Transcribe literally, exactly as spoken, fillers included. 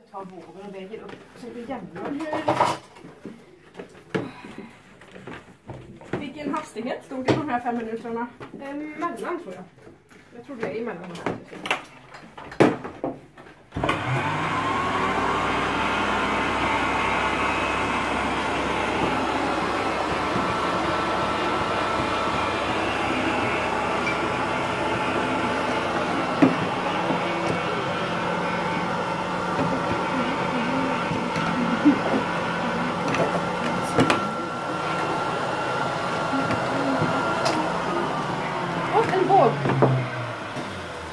tar vågen och väger upp så det blir jämnare. Vilken hastighet stod det de här fem minuterna? Emellan tror jag. Jag tror det är emellan.